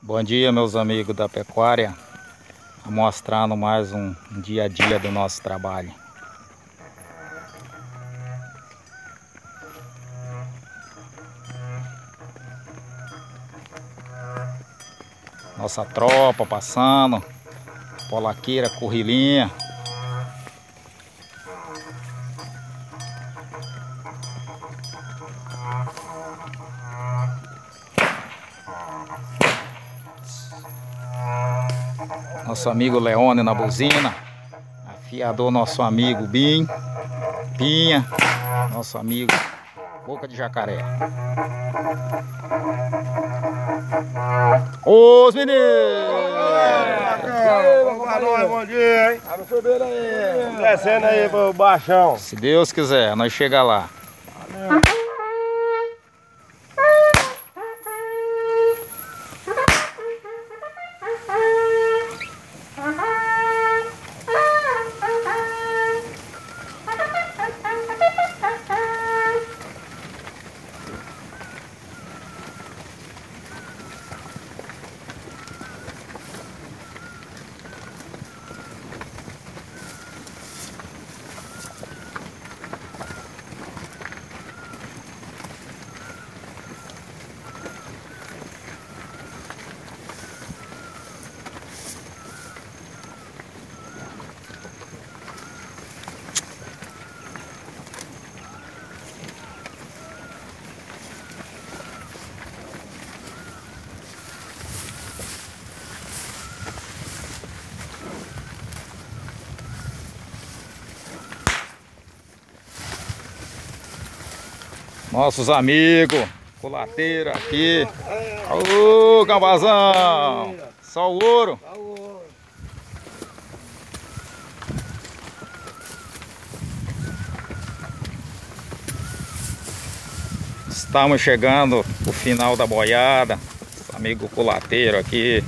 Bom dia, meus amigos da pecuária, mostrando mais um dia a dia do nosso trabalho. Nossa tropa passando, polaqueira, corrilinha. Nosso amigo Leone na buzina, afiador nosso amigo Pinha, nosso amigo Boca de Jacaré. Os meninos! Bom dia, hein? Abre subindo aí. Descendo aí pro baixão. Se Deus quiser, nós chega lá. Nossos amigos, colateiro aqui. Ô, Gambazão! Só o ouro. Estamos chegando o final da boiada. Amigo colateiro aqui.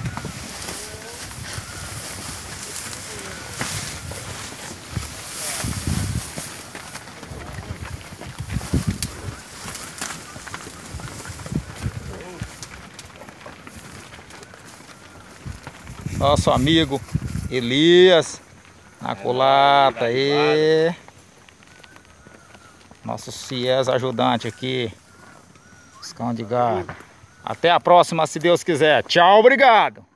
Nosso amigo Elias na culata aí. Nossos fiéis ajudantes aqui. Escão de gado. Até a próxima, se Deus quiser. Tchau, obrigado.